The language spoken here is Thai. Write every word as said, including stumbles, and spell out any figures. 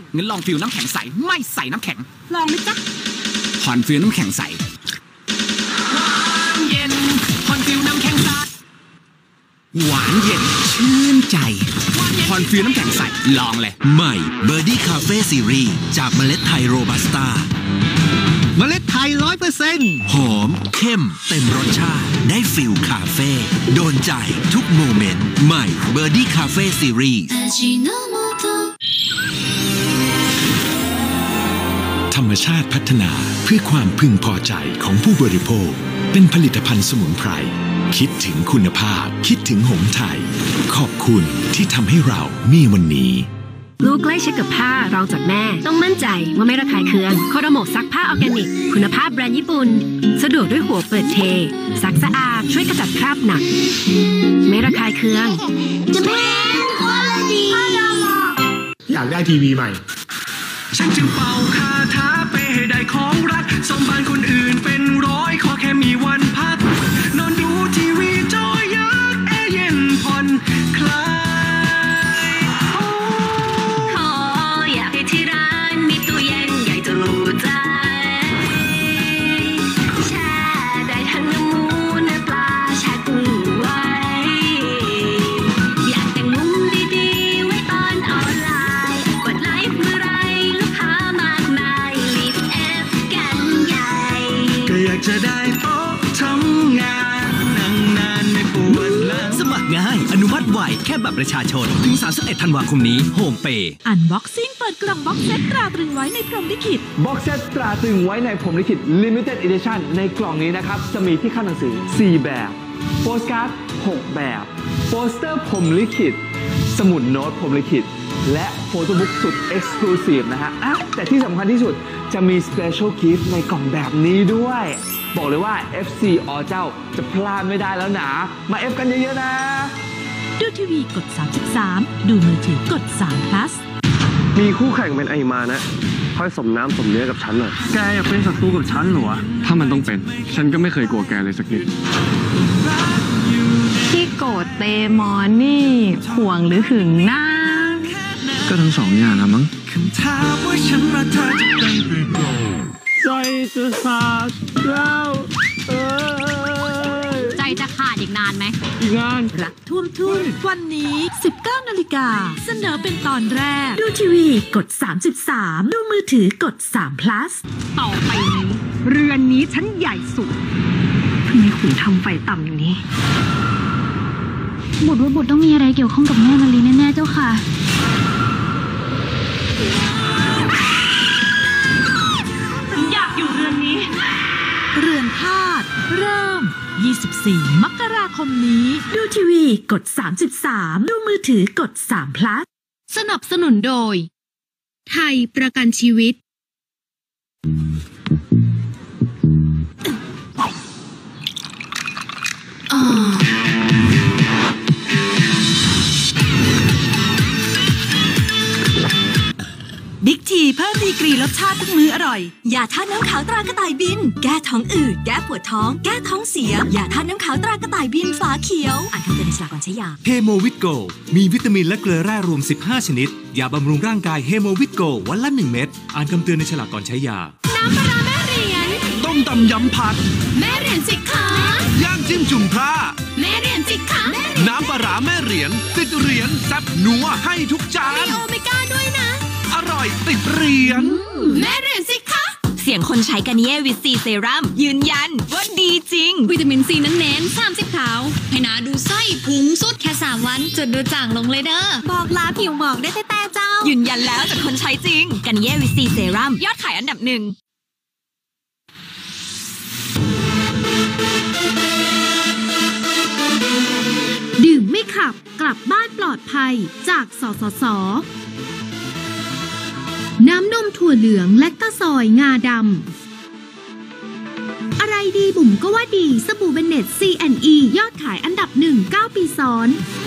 งั้นลองฟิลน้ำแข็งใสไม่ใส่น้ำแข็งลองไหมจ๊ะฮอนฟิลน้ำแข็งใสเย็นฮอนฟิลน้ำแข็งใสหวานเย็นชื่นใจฮอนฟิลน้ำแข็งใสลองเลยใหม่เบอร์ดี้คาเฟ่ซีรีส์จากเมล็ดไทยโรบัสต้าเมล็ดไทย ร้อยเปอร์เซ็นต์ หอมเข้มเต็มรสชาติได้ฟิลคาเฟ่โดนใจทุกโมเมนต์ใหม่เบอร์ดี้คาเฟ่ซีรีส์ธรรมชาติพัฒนาเพื่อความพึงพอใจของผู้บริโภคเป็นผลิตภัณฑ์สมุนไพรคิดถึงคุณภาพคิดถึงหงส์ไทยขอบคุณที่ทำให้เรามีวันนี้ลูกใกล้ชิดกับผ้ารองจากแม่ต้องมั่นใจว่าไม่ระคายเคืองโคโดโมะซักผ้าออร์แกนิกคุณภาพแบรนด์ญี่ปุ่นสะดวกด้วยหัวเปิดเทซักสะอาดช่วยขจัดคราบหนักไม่ระคายเคืองจะเป็นคุณดีอยากได้ทีวีใหม่ฉันจึงเป่าคาถาไปให้ได้ของรักสมบัติคนอื่นเป็นร้อยขอแค่มีวันพักนอนดูทีวีจอยักษ์แอร์เย็นผ่อนคลายขออยากให้ที่ร้านมีตู้เย็นใหญ่จะรู้ใจแช่ได้ทั้งเนื้อหมูเนื้อปลาแช่กุ้งไว้อยากแต่งมุมดีๆไว้ตอนออนไลน์กดไลค์เมื่อไรลูกค้ามากมายรีบแอปกันใหญ่ก็อยากจะได้โต๊ะทำงานนั่งนานไม่ปวดหลังสมัครง่ายอนุมัติไวแค่บัตรประชาชนถึงสามสิบเอ็ดธันวาคมนี้โฮมเปย์อันบ็อกซิ่งเปิดกล่องบ็อกเซตตราตรึงไว้ในพรหมลิขิตบ็อกเซตตราตรึงไว้ในพรหมลิขิต Limited Edition ในกล่องนี้นะครับจะมีที่ขั้นหนังสือสี่แบบโปสการ์ดหกแบบโปสเตอร์พรหมลิขิตสมุดโน้ตพรหมลิขิตและโฟโต้บุ๊กสุด Exclusive นะฮะอ่ะแต่ที่สำคัญที่สุดจะมี Special Gift ในกล่องแบบนี้ด้วยบอกเลยว่า เอฟ ซี อเจ้าจะพลาดไม่ได้แล้วนะมา F กันเยอะๆนะดูทีวีกดสามสิบสามดูมือถือกดสาม plus มีคู่แข่งเป็นไอมานะค่อยสมน้ำสมเนื้อกับฉันหน่อยแกอยากเป็นศัตรูกับฉันเหรอถ้ามันต้องเป็นฉันก็ไม่เคยกลัวแกเลยสักนิดที่โกรธเตมอนนี่ห่วงหรือหึงหน้าก็ทั้งสองอย่างนะมั้งใจจะขาดแล้วเออใจจะขาดอีกนานไหมอีกนานรักท่วมทุ่งวันนี้ สิบเก้านาฬิกาเสนอเป็นตอนแรกดูทีวีกดสามสิบสามดูมือถือกดสาม plus ต่อไปนี้เรือนนี้ฉันใหญ่สุดทำไมขุนทำไฟต่ำอย่างนี้บุตรว่าบุตรต้องมีอะไรเกี่ยวข้องกับแม่มาลีแน่ๆเจ้าค่ะฉันอยากอยู่เรือนนี้เรือนธาตุเริ่มยี่สิบสี่มกราคมนี้ดูทีวีกดสามสิบสามดูมือถือกดสาม plus สนับสนุนโดยไทยประกันชีวิตบิ๊กทีเพิ่มดีกรีรสชาติทุกมื้ออร่อยยาธาตุน้ำขาวตรากระต่ายบินแก้ท้องอืดแก้ปวดท้องแก้ท้องเสียยาธาตุน้ำขาวตรากระต่ายบินฝาเขียวอ่านคำเตือนในฉลากก่อนใช้ยาเฮโมวิตโกมีวิตามินและเกลือแร่รวมสิบห้าชนิดยาบำรุงร่างกายเฮโมวิตโกวันละหนึ่งเม็ดอ่านคำเตือนในฉลากก่อนใช้ยาน้ำปลาแม่เหรียญต้มตำยำผัดแม่เหรียญสิคะย่างจิ้มจุ่มพระแม่เหรียญสิคะน้ำปลาแม่เหรียญติดเหรียญแซ่บนัวให้ทุกจานมีโอเมก้าด้วยนะอร่อยติดเหรียญแม่เหรียญสิคะเสียงคนใช้กานิเย่วิตซีเซรั่มยืนยันว่าดีจริงวิตามินซีนั้นเน้นสามสิบขาวให้หนาดูไส้พุงสุดแค่สามวันจนดูจางลงเลยเด้อบอกลาผิวหมองได้แต่เจ้ายืนยันแล้วจากคนใช้จริงกานิเย่วิตซีเซรั่มยอดขายอันดับหนึ่งดื่มไม่ขับกลับบ้านปลอดภัยจากสสส.น้ำนมถั่วเหลืองแลคตาซอยงาดำอะไรดีบุ๋มก็ว่าดีสบู่เบนเน็ต ซี แอนด์ อี ยอดขายอันดับหนึ่ง เก้า ปีซ้อน